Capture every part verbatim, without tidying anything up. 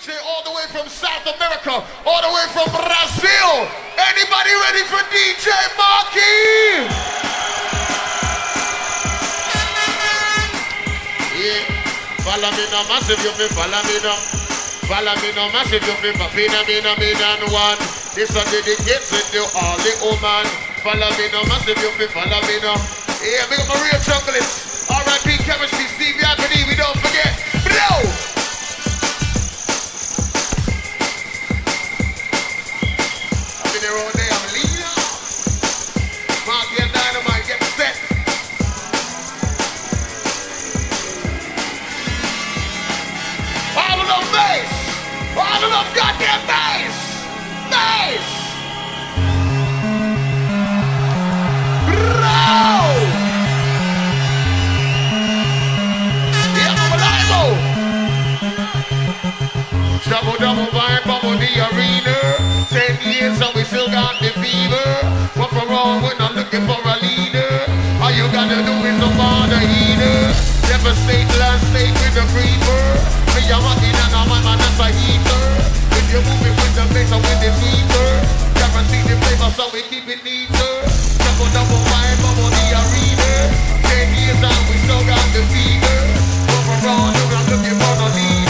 Say all the way from South America, all the way from Brazil. Anybody ready for D J Marky? Yeah, follow me now, massive, you feel, follow me now. Follow me now, massive, you feel, pina, mina, mina, and one. This one dedicated to all the woman. Follow me now, massive, you feel, follow me now. Yeah, big up my real chocolates. R I P Chemistry, Stevie Anthony, we don't forget. Blow! All day, I'm a leader. Marky and Dynamite, get set. All of them bass. All of them goddamn bass. Bass. Row. Yeah, I'm alive. Double, double, vibe, bubble the arena. Ten years and we still got the fever. What for wrong when I'm looking for a leader? All you gotta do is no bother either. Devastate last state with the creeper. Me a rockin' and I'm man that's a heater. If you're moving with the bass or with the sweeper, guarantee the flavor so we keep it neater. Double double wine bubble the arena. Ten years and we still got the fever. What for wrong when I'm looking for a leader?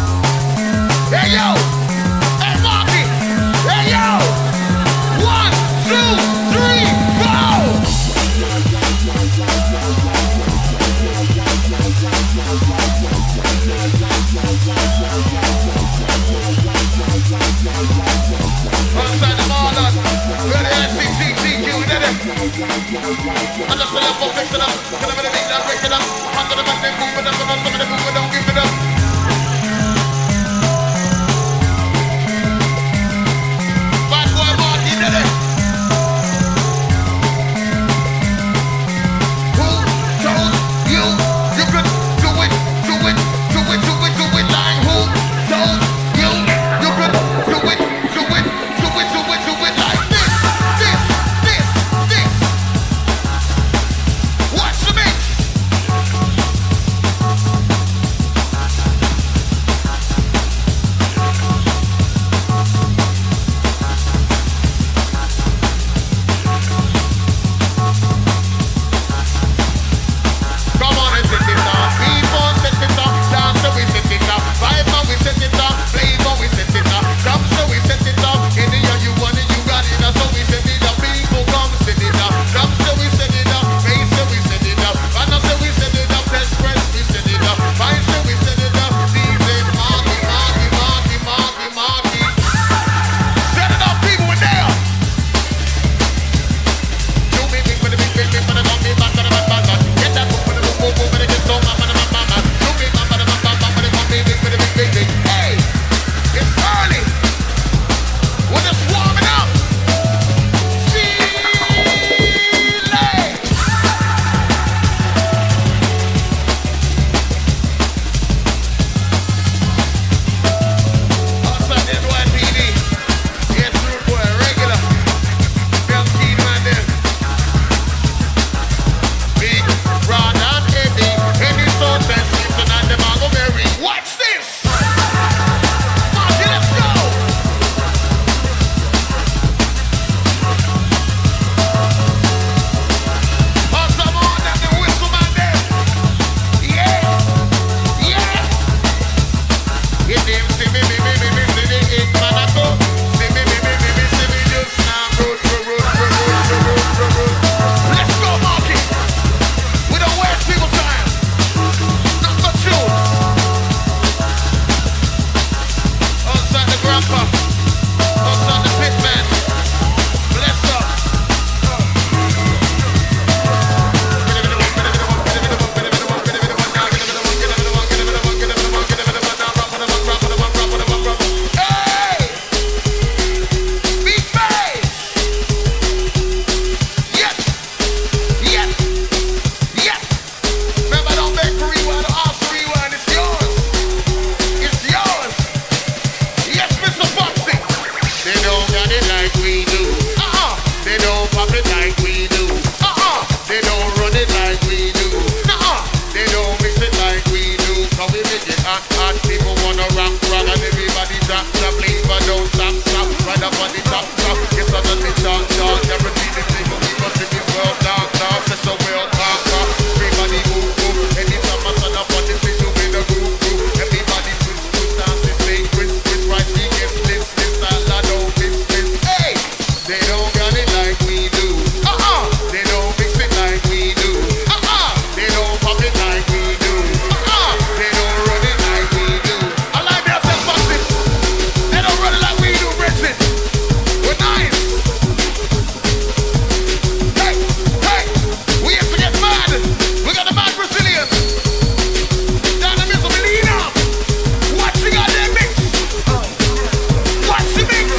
Hey yo! Hey Marky! Hey yo! One! stand up on the top top. Yes, I done me talk talk. Never seen the thing, but we must see the world talk talk. Such a world talk talk. Everybody move move. Anytime I stand up on the stage, you in a groove groove. Everybody twist twist dance and say twist twist right. She gets this this that I don't miss this. Hey, they don't got it like we do. Uh uh. They don't mix it like we do. Uh uh. They don't pop it like we do. Uh uh. They don't run it like we do. I like me ourselves boxing. They don't run it like we do, Bridget. We're nice. Hey, hey, we used to get mad. We got the mad Brazilians. Down the middle of Melina. Watch the goddamn mix. Watch the mix.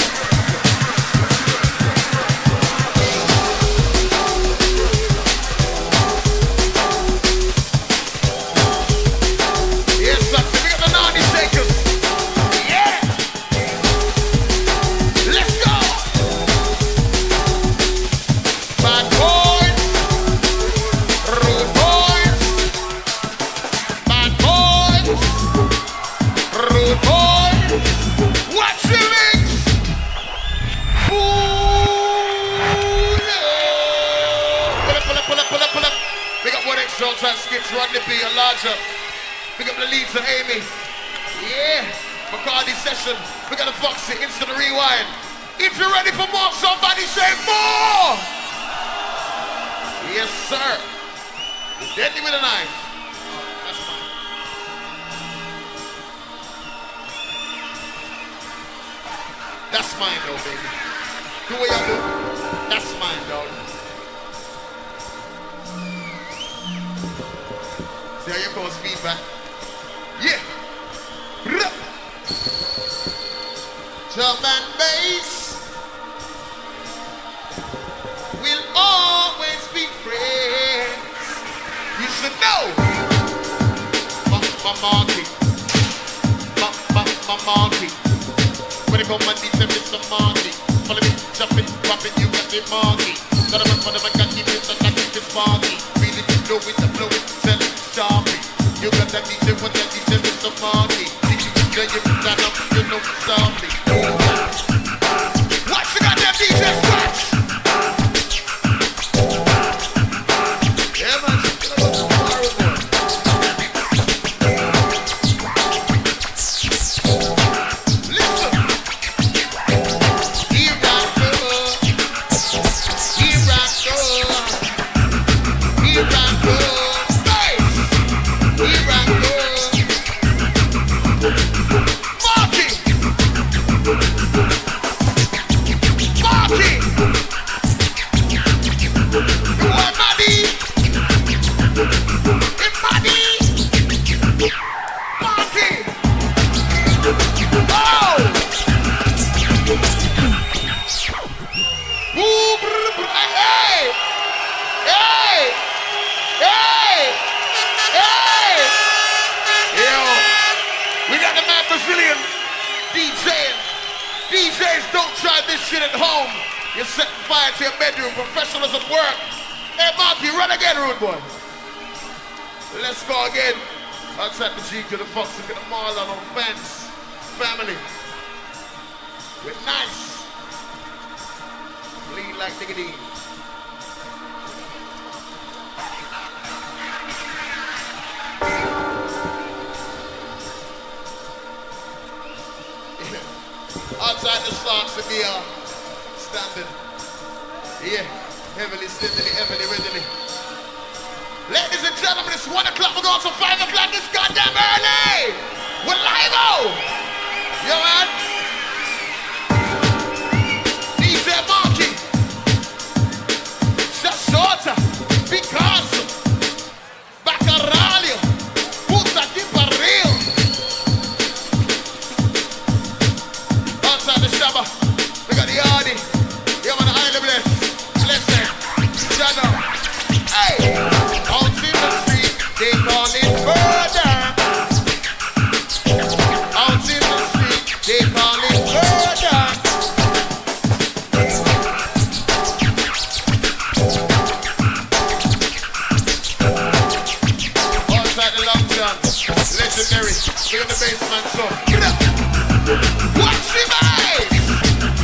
Yes, sir. We got the naughty shakers. Yeah. Let's go. Bad boys. Rude boys. Bad boys. Rude boys. Watch the mix. Ooh, yeah. Pull up, pull up, pull up, pull up, pull up. Pick up one extra outside skits, run the beat, a larger. Pick up the leads of Amy. Yeah. McCarty session. We got a Foxy, instant rewind. If you're ready for more, somebody say more. Yes, sir. Deadly with a knife. That's mine. That's mine, though, baby. Do what you do. That's mine, dog. See how you cause feedback? Yeah. Rup. Drum and bass will always be friends. You should know. My market. My, my, my market. When it come and D J Mister Marty. Follow me, jump it, drop it, you got the market. Gotta run for them, I got give it, so I keep it sparky. Really to blow it, to blow it, sell it, sharply. You got that D J, what that D J Mister Marty. D J, you stand up, you know sharply. Watch the goddamn D J scratch. Yeah, man, she's gonna go to tomorrow, boy. Listen. Here I go. Here I go. Here I go. Hey! Here I go. Marky! Marky! You want money? In money? Marky! Oh! Boom! Hey! Hey! Hey! Hey! Yo! We got the mad Brazilian DJing. D Js, don't try this shit at home. You're setting fire to your bedroom. Professionals at work. Hey, Marky, run again, rude boy. Let's go again. Outside the G to the Fox, look at the Marlon on fans. Family. We're nice. Lean like Nicodemus. Outside the stocks to be uh, standing. Yeah, heavily, steadily, heavily, readily. Ladies and gentlemen, it's one o'clock, we're going to five o'clock, it's goddamn early! We're live-o! Yo, man. D J Marky. Shashota. Picasso. Baccaralho. Puta que pariu. Outside the Shabba, we got the Hardy. Yeah, man, the Island Bless. Blessing. Shadow. Hey! Out in the street, they call it murder. Out in the street, they call it murder. Outside the Long John, legendary. We're in the basement, so get up. Watch the vibes.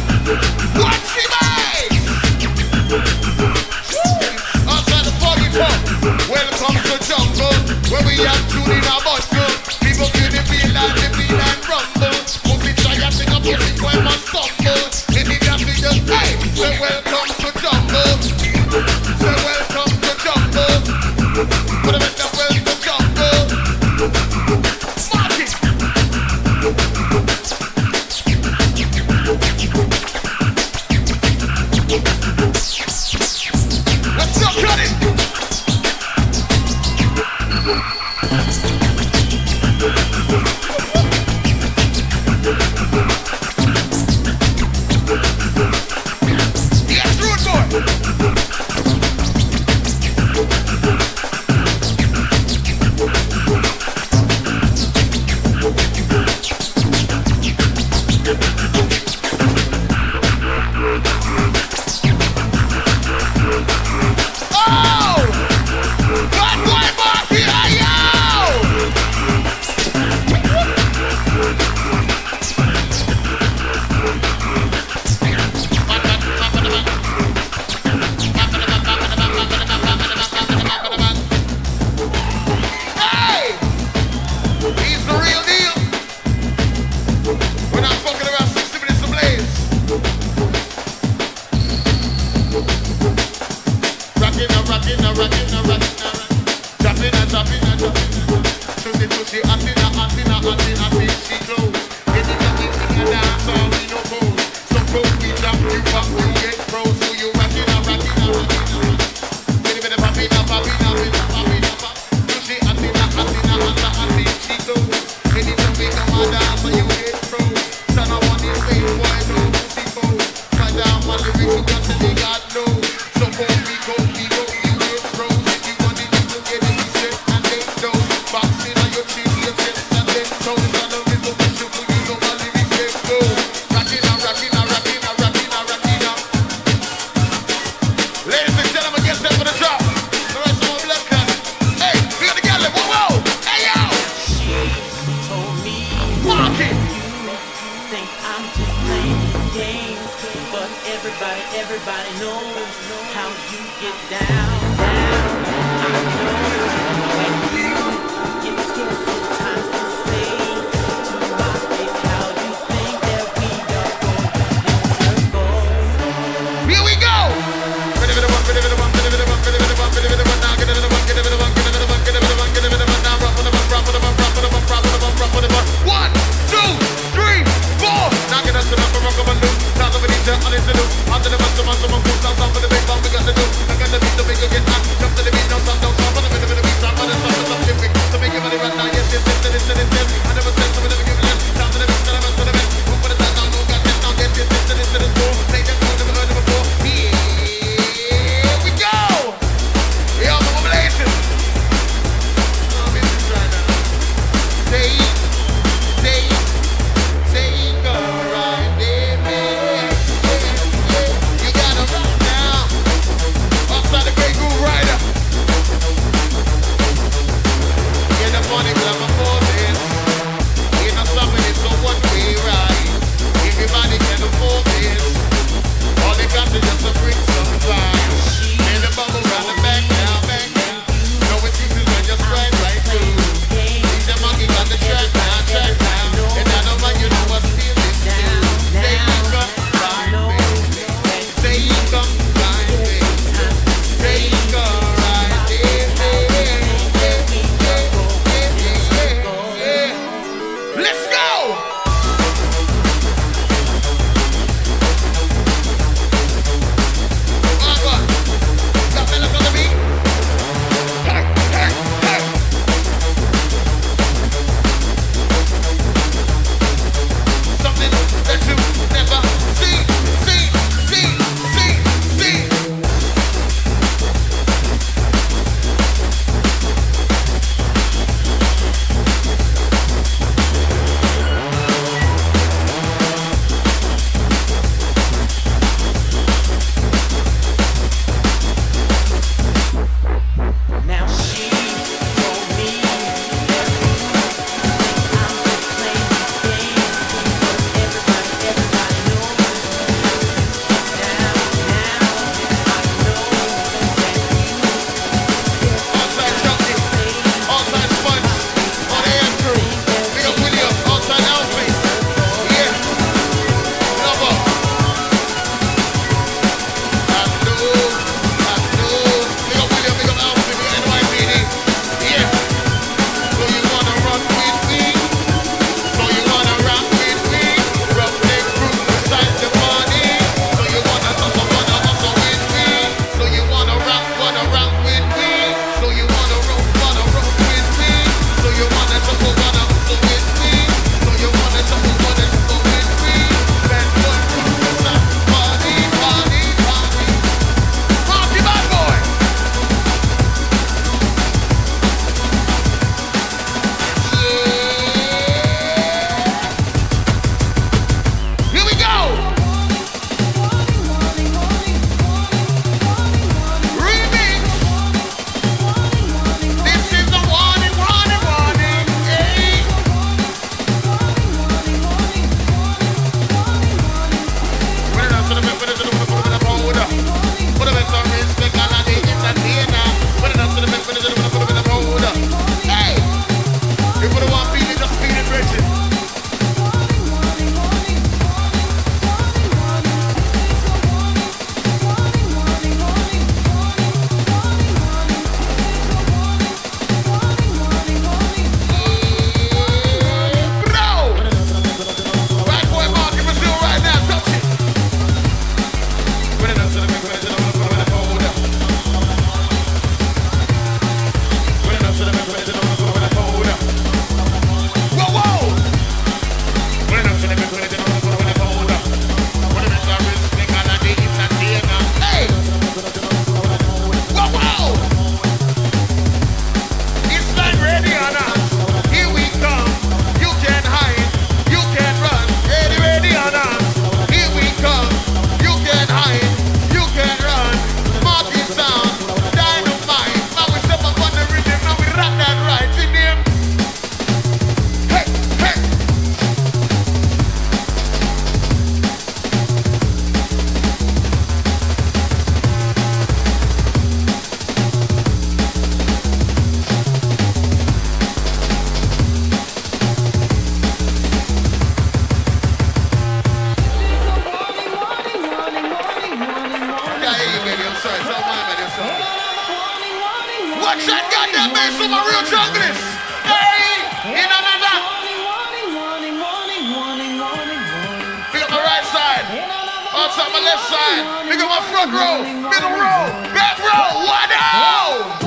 What's up my left side? Look at my front row, middle row, back row. What up?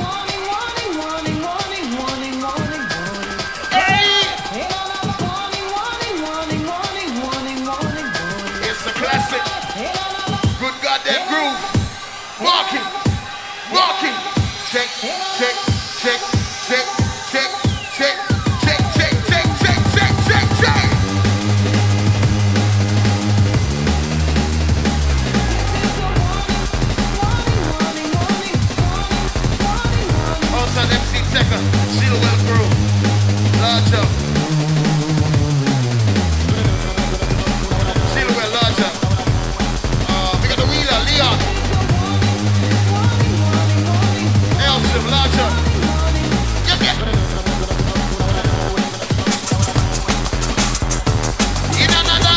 Hey! It's a classic. Good goddamn groove. Walking, walking. Check, check, check, check, check, check, check, check, check, check, check, check, check. Also, M C Checker, Silwell Crew, larger. Silwell, larger. Uh, we got the wheeler, Leon. Elson, larger. Yep, yep. In another.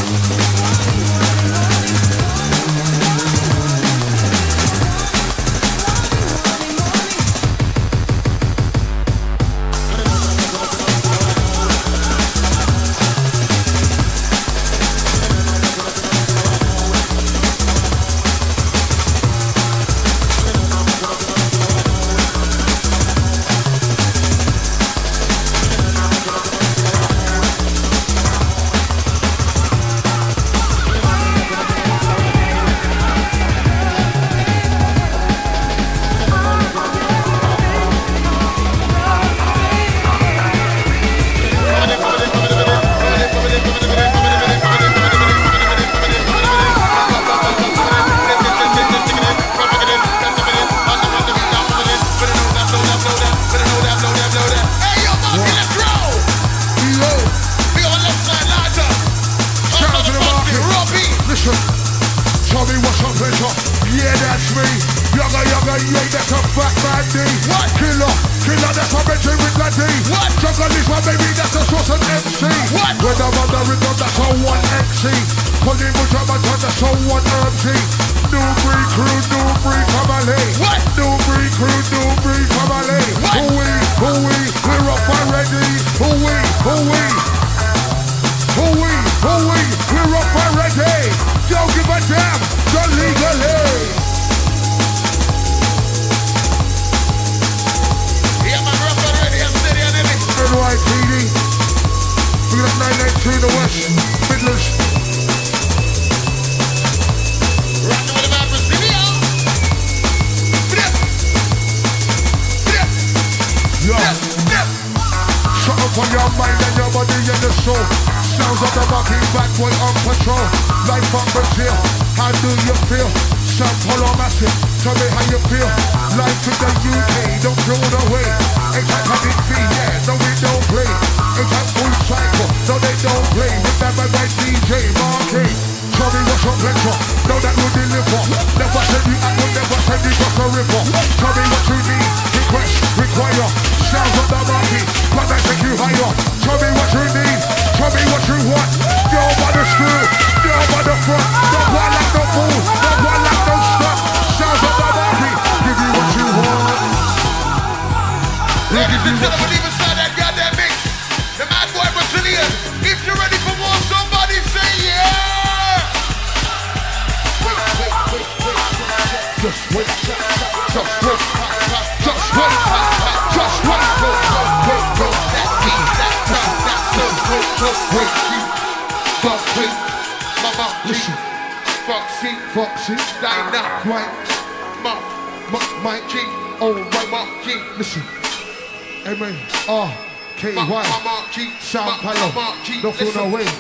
Don't feel no way.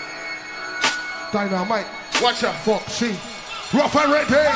Dynamite. Watch out. Foxy. Rough and ready.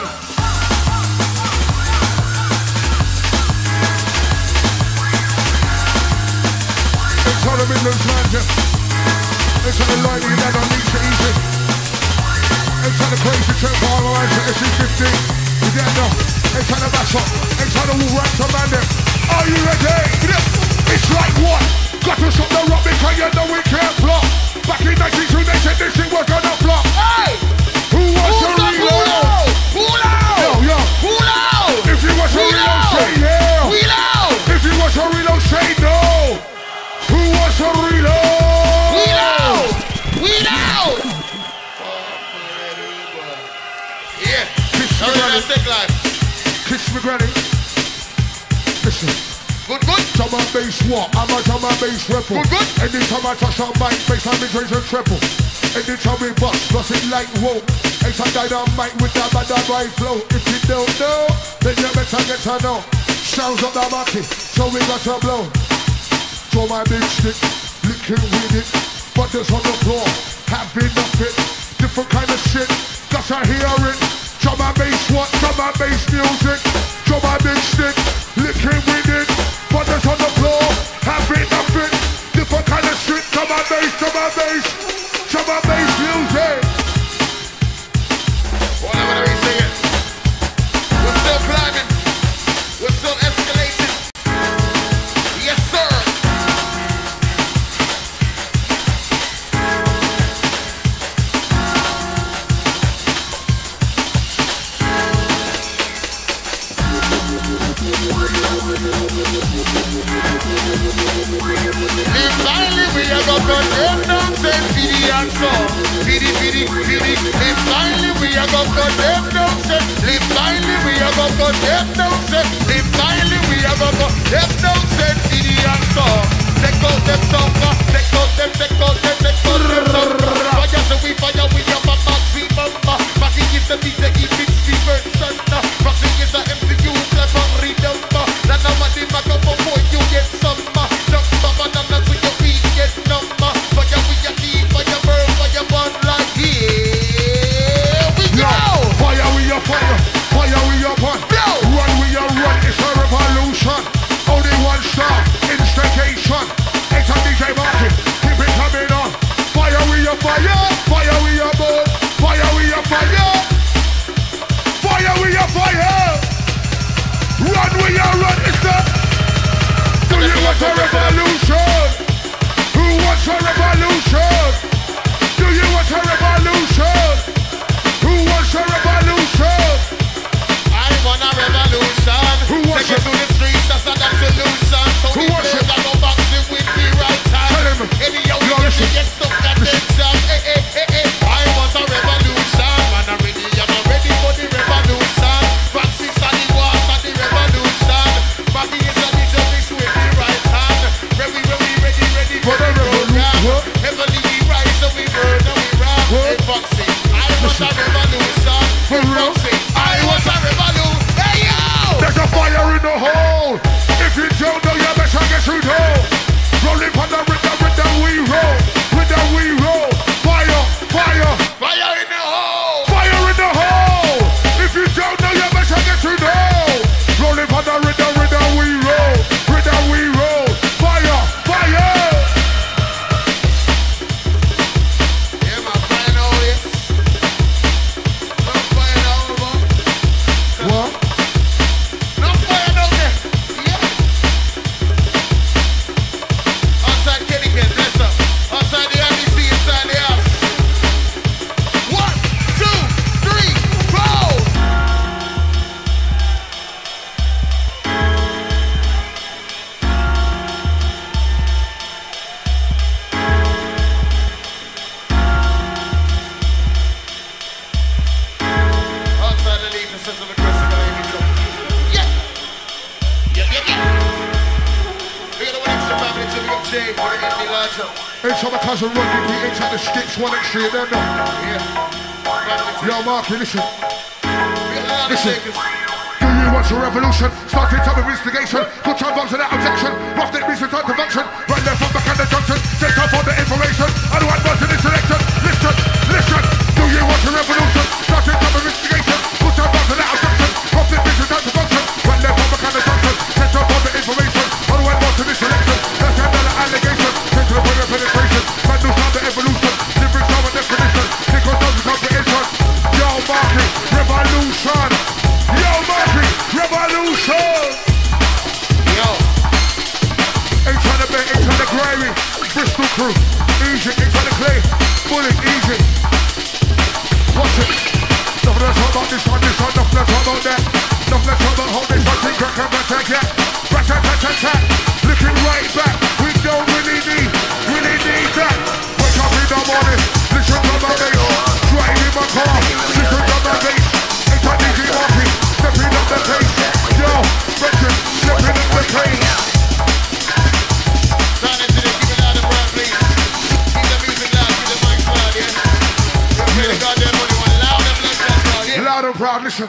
It's on the Midlands land, yeah. It's on the line, you know, don't need to easy. It's on the crazy trip, all around to S C fifteen. You don't know. It's on the bass up. It's on the wall right to man them. Are you ready? It's like what? Got to stop the rock because you know we can't flop. Back in ninety-two they said this shit was gonna flop. Hey! Who wants to reload? Pull out! Yo, yo! Pull out! If you want to reload, say yeah! Wheel out! If you want to reload, say no! Who wants to reload? Wheel out! Wheel out! a sick life. Kiss me granny. Listen. Good, good. Drum and bass what? I'm a drum and bass rebel. Good, good. Anytime I touch on mic, bass and mid-range and treble. Anytime we bust, lost it like whoa. It's a dynamite with that bad right flow. If you don't know, then you better get to know. Sounds up the market, so we got to blow. Throw my big stick, licking with it. Butters on the floor, having a fit. Different kind of shit, gotta hear it. Drum and bass what? Drum and bass music. Drum and big stick, licking with it. Butters on the floor, having a fit. Different kind of shit, drum and bass, drum and bass. Drum and bass music. Whatever we sing it. We're still climbing. We're still escalating. Yes, sir. Finally, we are going to them down, say, Fidi and so. Fidi, Fidi, Fidi. Finally, we are going to them down, say. Finally, we are going to them down, say. Finally, we are going to them down, say, Fidi and so. Take out them summer, take out them, take out them, take out them summer. Fire, so we fire, we have a maximum. Maxi is the D J, keep it Stevenson. Maxi is the M C U, clever rhythm. Then I'm at the microphone, boy, you get some. Banana to your feet, get number. Fire with your teeth, fire burn, fire burn like here we go. Fire with your fire, fire with your fun. Run with your run, it's a revolution. Only one star, instinctation. It's a D J market, keep it coming on. Fire with your fire, fire with your burn, fire with your fire. Fire with your fire. Run with your run, it's the. Do you want a revolution? Who wants a revolution? Do you want a revolution? Who wants a revolution? I want a revolution. Who wants Take it to the streets, that's not a solution. So Who the wants birds it? are go back to with the right time. Tell him. Any young Yo, nigga listen. get stuck at the job. Eh, eh, eh, eh. I want a revolution. Man, I'm ready, I'm ready for the revolution. Francis and the wars and the revolution. Maggie is a little mix with the right hand. Ready, ready, ready, ready For the revolution. Heavily we rise and we burn and we rock. Hey, Foxy, I want a revolution. For real? Foxy, I want a revolution. Hey, yo! There's a fire in the hole. If you don't know, you better get you know. Rolling on the rhythm, rhythm we roll. Rhythm we roll. Fire, fire, Fire in the hole! fire in the hole. If you don't know, you better get you know. Rolling on the rhythm, rhythm we roll. Rhythm we roll. Fire, fire. Yeah, my friend, oh yes. No fire down over. What? No fire down there. Yeah. Outside Kenny Ken, bless up. Outside the R D C, inside the house. One, two, three, four. Outside the lead, the system of Chris, I'm gonna give you yeah. Yep, yep, yep. We got a one extra family to be up Jay, we're gonna get me larger. It's on my cousin Rodney, we ain't at the sticks, one extra, you don't know. Yeah. Family to Yo, Marky, listen. we got a lot of Listen. shakers. Do you want a revolution? Starting some investigation. Put your bombs without objection. Rough it means return to function. Right there from back at the junction. Set up all the information. I don't want much in this selection. Listen, listen. Do you want a revolution? Starting some investigation. Put your bombs without objection. Rough it means return to function. Right there from back at the junction. Set up all the information. I don't want much in this selection. That's another allegation. Take to the point of penetration. Man, do sound the evolution. Different sound and definition. Think on sounds of comprehension. Yo, Marky, revolution. Yo, Marky, revolution. Yo. Ain't tryna bet, ain't tryna gravy. Bristol crew, easy, ain't tryna clay. Bullet, easy. Watch it. Nothing less about this one, this one, nothing less about that. Nothing less about hold this one, think crack and attack, yeah. Rat, tat, tat, tat, tat. Looking right back, we don't really need, really need that. Wake up in the morning, listen to my bass. Drive in my car, listen to my bass. Ain't tryna D J Marky. Now listen.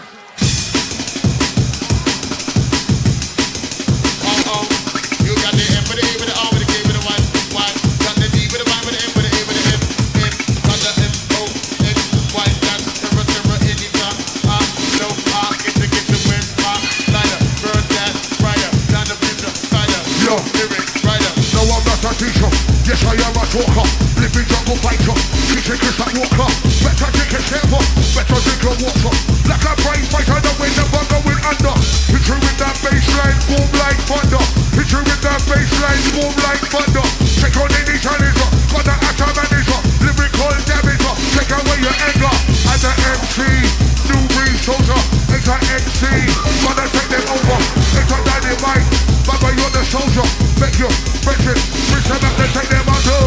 You got the M with the A with the R with the K with the Y, Y. Got the D with the Y with the M with the A with the M, M. Got the M O N Y. That's terror, terror, anytime. I know I get to get to win. I lighter, burn that brighter. Down the picture, cider. Yo, lyric, writer. No, I'm not a teacher. Yes, I am a talker. Living jungle fighter. Teaching kids that walker. Better drink a careful. Better drink a water. Like a brain fighter, the way the bug going under. Picture with that baseline, boom like thunder. Picture with that baseline, boom like thunder. Check on any challenger, got the atom manager, lyrical damager. Take away your anger. As an M C, new breed soldier. It's an M C, gonna take them over. It's a dynamite, Baba, you're the soldier. Make your friends, bring them up and take them under.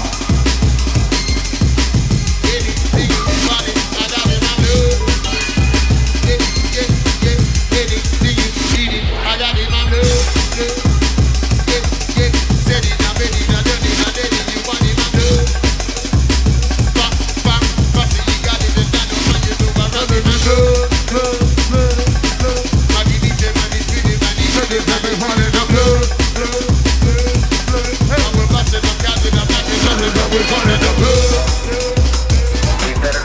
Anything you want it, I got it, I know. Yeah, yeah, yeah. Anything you need it, I got it, I know. Yeah, yeah. Said it, I made it, I done it, I did it. You want it, I know. Bam, bam, bam, you got it, and I know what you do. I love it, I know. My D J, my D J, my D J, everybody, the blood. I will bust it, I'm counting, I'm not it, I'm it, I'm it, I'm it, the blood.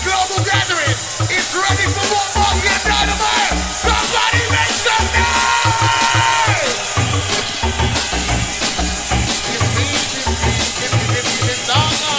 global gathering is ready for more Marky and Dynamite. Somebody make some noise! It's me, it's me, it's me, it's me, it's Donna.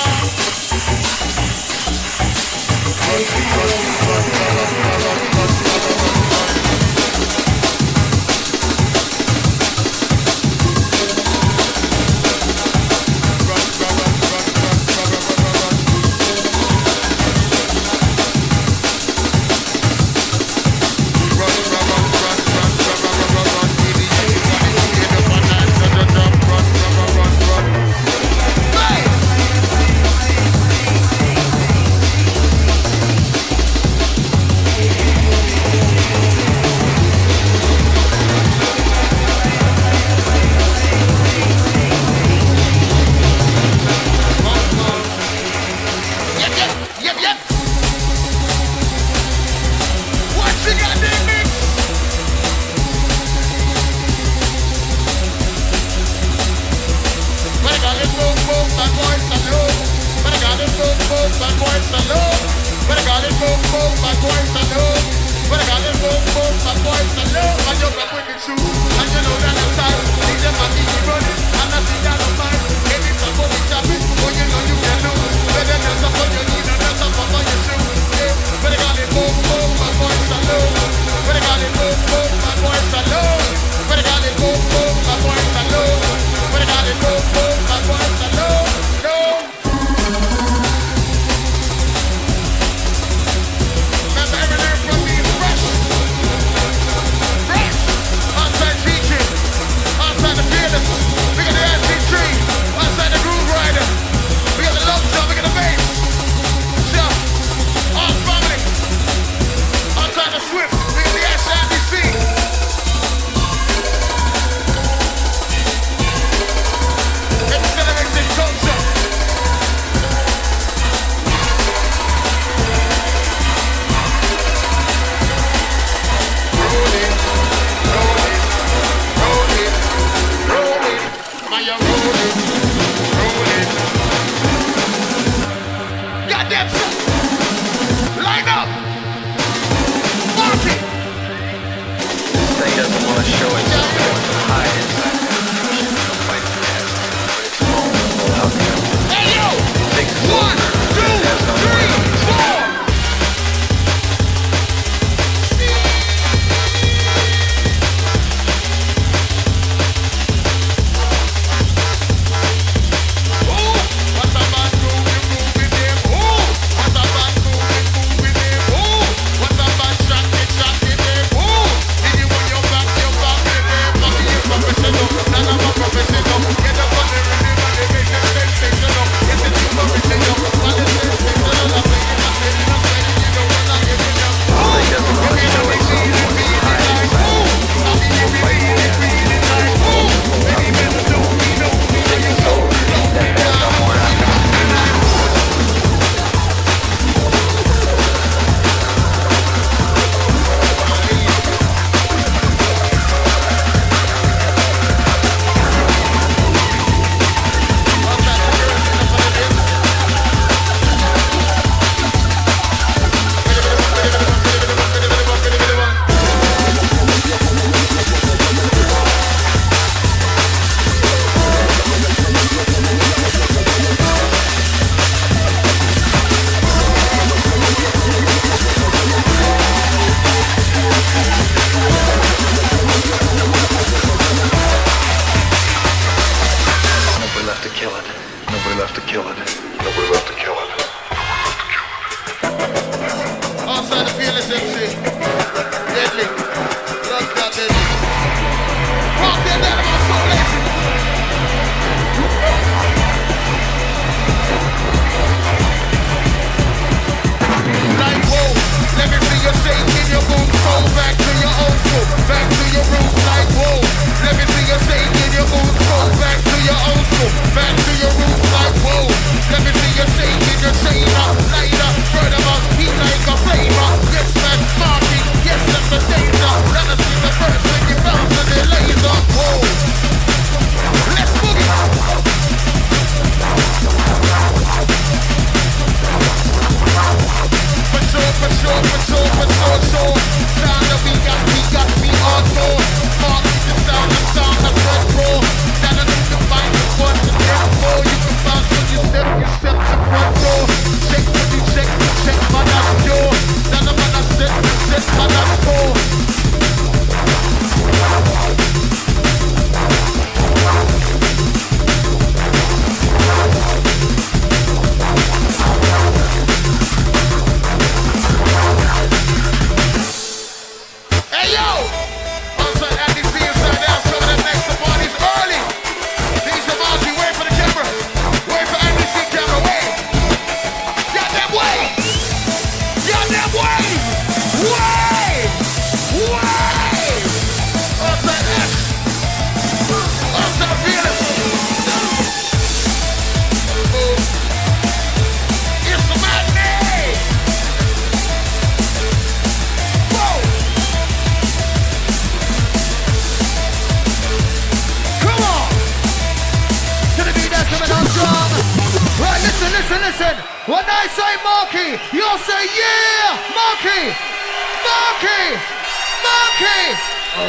When I say Marky, you'll say yeah! Marky! Marky! Marky! I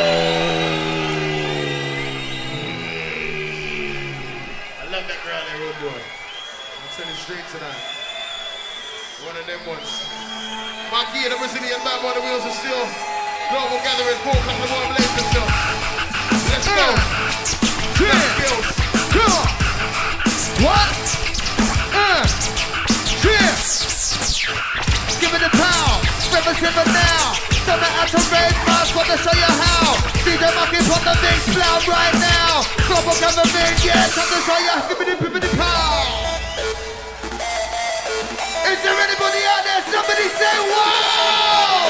love that girl, that road boy. I'm sending straight tonight. One of them ones. Marky and the Brazilian bad boy, the wheels are still. Global gathering, four o'clock in the morning, blaze still. Let's go. Yeah. Skills. Come on. What? Uh. Yeah. Give it the power. River, river now. Don't know how to raise mask, wanna show you how. D J Marky put the big cloud right now. Global gathering, yeah, time to show you. Give me the, give me the power. Is there anybody out there? Somebody say wow!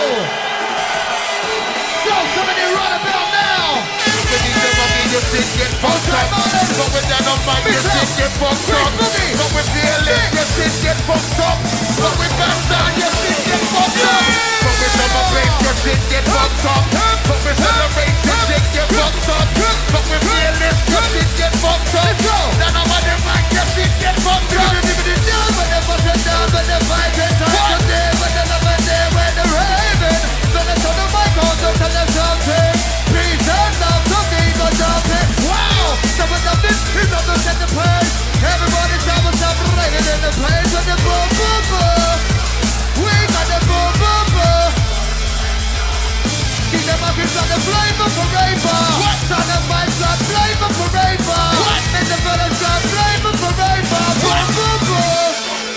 So somebody right about now. Your shit get fucked up. But with that on mic, your shit get fucked up. But with feeling, your shit get fucked up. But with Bastard, your shit get fucked up. But with summer bass, your shit get fucked up. But with celebrate, your shit get fucked up. But with feeling, your shit get fucked up. Then I'm on the mic, your shit get fucked up. But the button down, but the fight is time to day. But the love and day when the raven. Then I saw the mic on, so tell them something. Peace and love to me, go jumping. Wow! Some of them is on the center page. Everybody shout what's up, right in the place with the boom, boom, boom. We got the boom, boom, boom. D J Marky's got the flavor for raver. What? Son of mine's got flavor for raver. What? And the fella's got flavor for raver. Boom, boom, boom.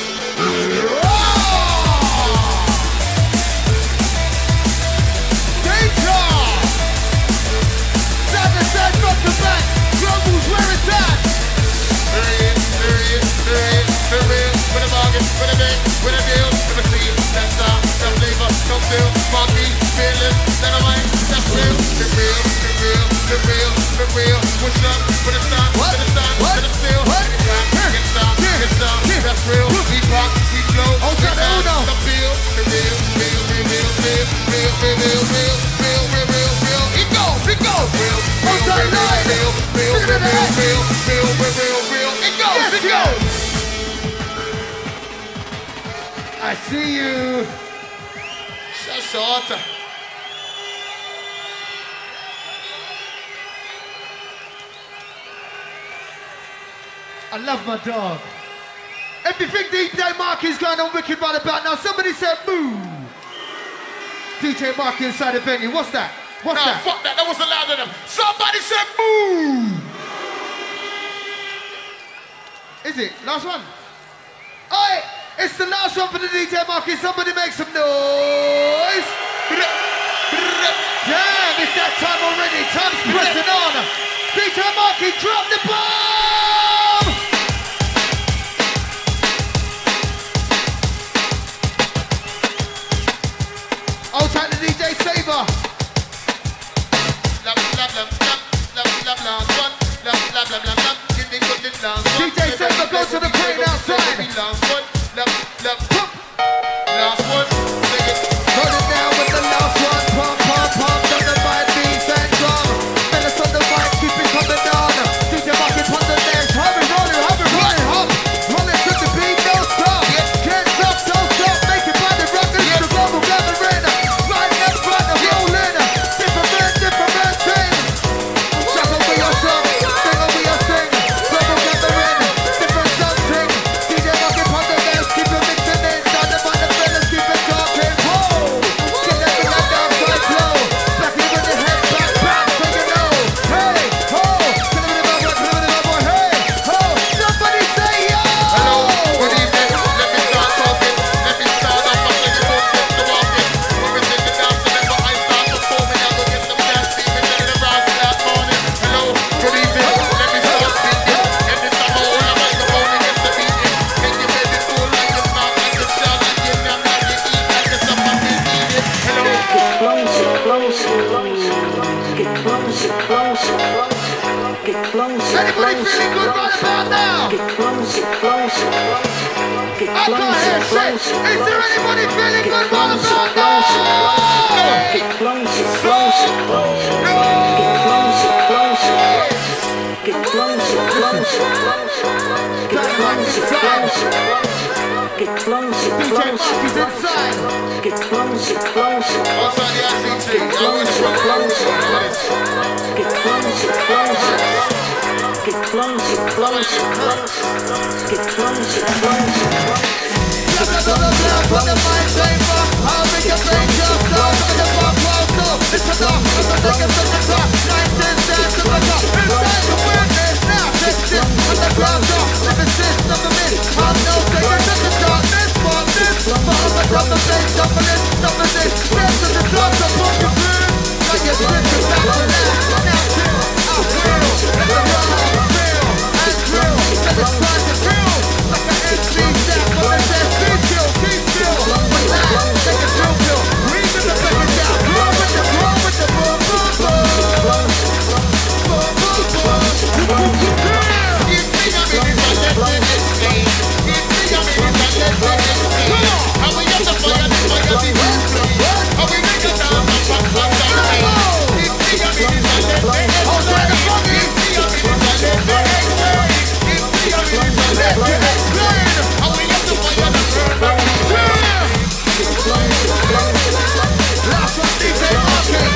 Back, Global's where it's at. There he is, there he is, there he is, there he is. With a bargain, with a big, with a deal. With a seed, that sound, that flavor, no feel. Marky, feeling, dynamite, that's real. The real, the real, the real, the real. What's up, with a sound, with a sound, with a feel. Get sound, get sound, that's real. We pop, we flow, the sound, the feel. The real, real, real, real, real, real, real, real, real, real, real, real, real. It goes, it goes, real. Outside line. Real, real, real, real, real, real, real, real, real. It goes, Yes, it goes. I see you. Shut. I love my dog. Everything D J Marky's going on wicked right about now. Somebody said boo. D J Marky inside the venue. What's that? What's Nah, that? fuck that. That wasn't loud enough. Somebody said boo. Is it? Last one? Alright, it's the last one for the D J Marky. Somebody make some noise. Damn, it's that time already. Time's pressing on. D J Marky, drop the bomb! Hold tight to D J Saber. D J Saber, go to the crane outside. Last one. Hold it down with the last one. Pump, pump, pump. Down the mic, beats and drum. Fellas on the mic, keep it coming down. D J Marky on the dance. Hurry, roll it, hurry, roll it, hop. Roll it to the beat, don't stop. Can't stop, don't stop. Make it by the rockers. The global gathering. Right left, right, rolling. Different man, different man, sing. Shout over your song. Sing over your sing. Global gathering. Different something. D J Marky on the dance. Keep it mixing in. Down the by the fellas, keep it talking. Whoa. Get that thing like down, side flow. Back in with the head, back, back, so you know. Hey, ho. Kill it with the bubble, kill it with the bubble. Hey, ho. Somebody say yo. Hello, good evening. Let me start talking. Let me start off by saying you won't get the walking. When we take it down, so then I start performing. I'll go get some dance steaming, then it around that morning. Hello, good evening. Let me start speaking. Every time I hold a microphone, it gets the beating. Can you make it cool like you smart, like you shout, like you yum, like you eat, like you suck, like you eat it? Hello. Get closer, closer, closer, get closer, closer, closer, get closer, Anybody closer, feeling good right about now? get closer, closer, closer, get I can't hear closer, shit. closer, Is there anybody feeling get good right closer, about closer, now? get closer, closer, closer, get closer, closer, get closer, closer, get closer, closer. Get closer, D J closer, Mark is closer. inside. Get closer, closer. Outside the I C T, Get I wish closer, you closer. Get closer, closer. Get closer, closer. Get closer, closer. Blah, blah, blah, blah, from the mind chamber. I'll make your brain just stop. I'm in the bar, so it's enough. I'm gonna take it to the top. Nice and dance to the top. It's time to win this now. Take this on the ground, so live in system of me. I'm no taking to the top. This one, this one. I'm a drop the bass, double it, double it. Dance to the top, so put your food. Like your shit to back to that. Now chill, I'll feel. Let the rhyme feel and drill. Till it's time to drill. Like an M C step on the desk. Keep chill, keep chill. Relax, take a chill pill. Breathe in the baby down. Grow with the, grow with the, boom, boom, boom. Boom, boom, boom. You think I'm in this, I let it explain. You think I'm in this, I let it explain. How we get the fire, the fire be flame. How we make a dance, and pop, pop, pop, you think I'm in this, I let it explain. You think I'm in this, I let it explain. You think I'm in this, I let it explain. How we get the fire, the burn, burn, burn. Last one, D J Market.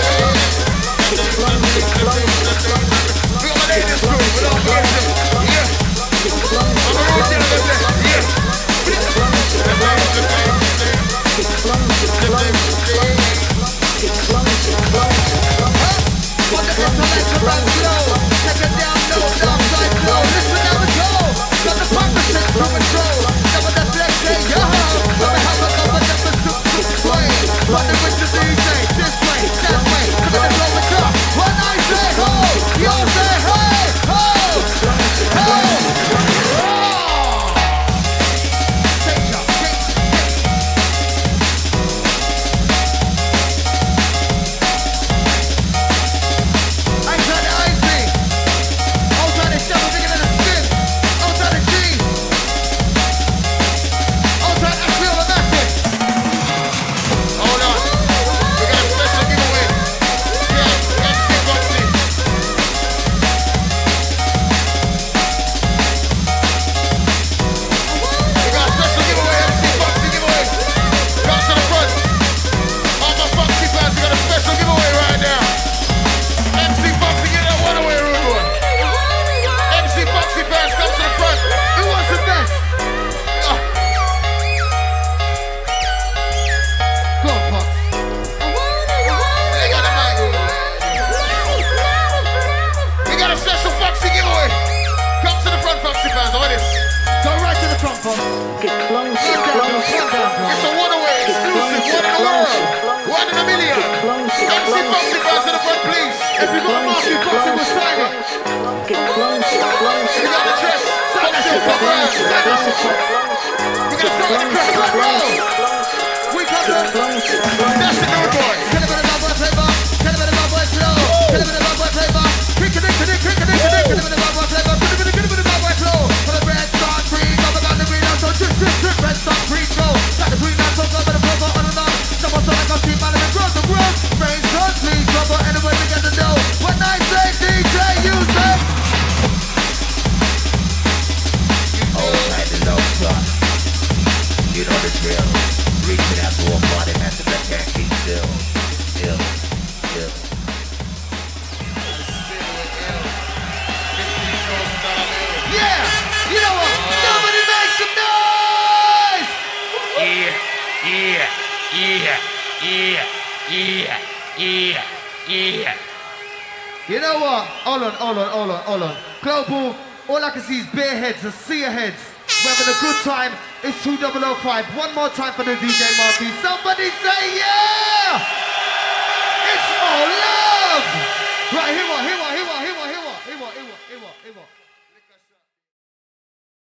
We all in this group, we all get it. Yeah. I'm a original, yeah. What the intellectual run slow. Take it down low, dark side flow. Listen how we go. Got the partnership to control. Never the flex, say yo. Let me have a number, never soup, soup, sway. Running with the D J, this way, that way. Come in and blow it up. When I say ho, you all say hey, ho, ho, ho. Take ya, take, take. Outside the I C, outside the shovel, bigger than a spin. Outside the G, outside I feel the massive. Hold on. We got a special giveaway. Yeah, M C Foxy. We got a special giveaway, M C Foxy giveaway. Come to the front. All my Foxy fans, we got a special giveaway right now. M C Foxy, get that one away, rude boy. M C Foxy fans, come to the front. Who wants the best? Ah, Go on, Fox. they got a mic, rude boy. We got a special Foxy giveaway. Come to the front, Foxy fans. All this. Go right to the front, Fox. Get closer, Get down, closer. get down, It's a one-away, exclusive, one in the world, one in a million. M C Foxy fans to the front, please. If you got Marky Foxy, we'll sign it. Get closer, closer. We got the dress, Foxy and Pop Rams. We got to throw in the crowd, front row. We got the. That's the new boy. Tell him about the bad boy flavor. Tell him about the bad boy flow. Tell him about the bad boy flavor. Kick it, kick it, kick it, kick it. Tell him about the bad boy flavor. Tell him about the bad boy flow. For the red star free, go back on the green out. So drip, drip, drip, red star free, go. Got the green out, so go to the proper on and on. Someone so like a team out of the growth, the growth. Rain, sun, please, rubber, anyway we get to know. When I say D J, you say. Outside the low spot, you know the drill. Reaching out to a body master that can't keep still, still, still. Yeah, you know what? Somebody make some noise! Yeah, yeah, yeah, yeah, yeah, yeah, yeah. You know what? Hold on, hold on, hold on, hold on. Global, all I can see is bare heads and seer heads. We're having a good time. It's two thousand five. One more time for the D J Marky. Somebody say yeah! It's all love! Right, here what, here what, here what, here what, here what, here what, here what, here what, here what.